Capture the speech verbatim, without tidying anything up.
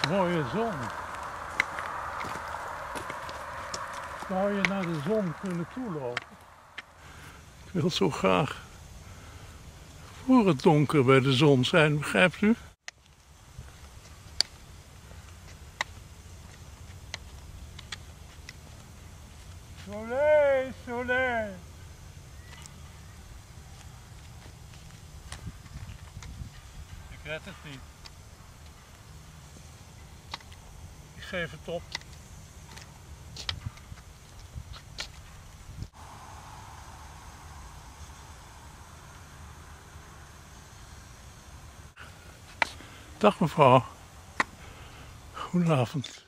Mooie zon. Zou je naar de zon kunnen toelopen? Ik wil zo graag voor het donker bij de zon zijn, begrijpt u? Soleil, soleil. Ik red het niet. Ik geef het op. Dag mevrouw. Goedenavond.